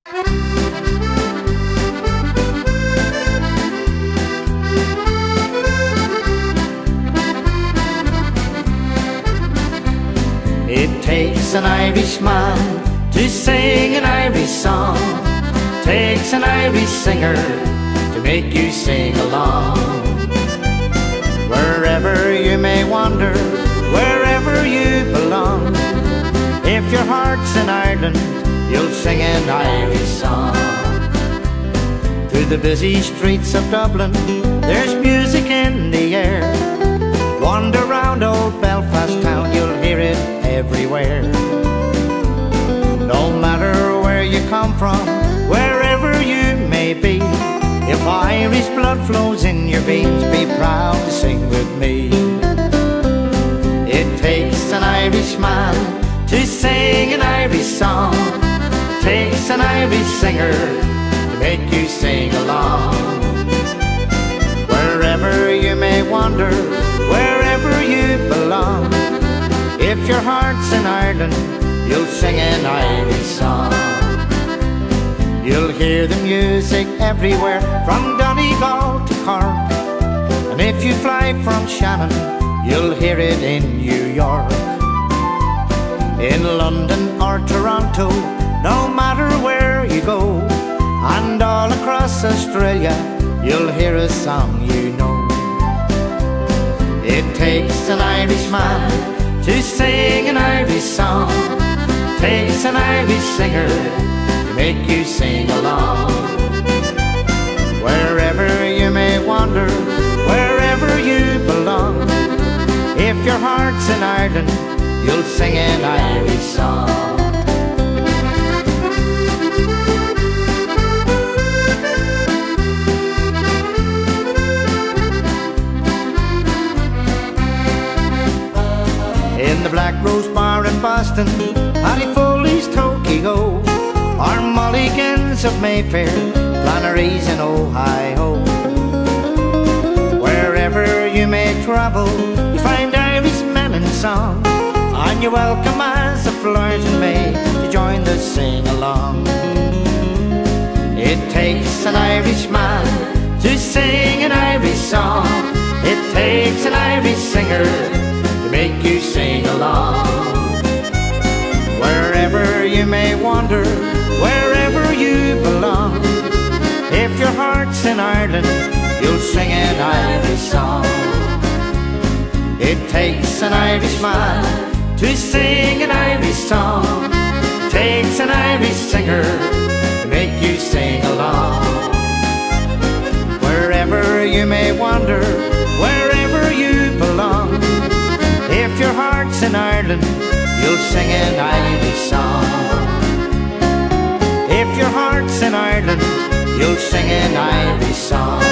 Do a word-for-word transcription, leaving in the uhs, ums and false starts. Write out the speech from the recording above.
It takes an Irishman to sing an Irish song, takes an Irish singer to make you sing along. Wherever you may wander, wherever you belong, if your heart's in Ireland, you'll sing an Irish song. Through the busy streets of Dublin, there's music in the air. Wander round old Belfast town, you'll hear it everywhere. No matter where you come from, wherever you may be, if Irish blood flows in your veins, be proud to sing with me. It takes an Irishman to sing an Irish song, takes an Irish singer to make you sing along. Wherever you may wander, wherever you belong, if your heart's in Ireland, you'll sing an Irish song. You'll hear the music everywhere, from Donegal to Cork, and if you fly from Shannon, you'll hear it in New York. In London or Toronto, no matter where you go, and all across Australia, you'll hear a song you know. It takes an Irishman to sing an Irish song, takes an Irish singer to make you sing along. Wherever you may wander, wherever you belong, if your heart's in Ireland, you'll sing an Irish song. In the Black Rose Bar in Boston, Paddy Foley's Tokyo, or Mulligan's of Mayfair, Flannery's in Ohio. Wherever you may travel, you find Irishmen in song, and you're welcome as a Flirtin' May to join the sing-along. It takes an Irishman to sing an Irish song, it takes an Irish singer to make you sing along. Wherever you may wander, wherever you belong, if your heart's in Ireland, you'll sing an Irish song. It takes an Irishman to sing an Irish song, takes an Irish singer to make you sing along. Wherever you may wander, wherever you belong, if your heart's in Ireland, you'll sing an Irish song. If your heart's in Ireland, you'll sing an Irish song.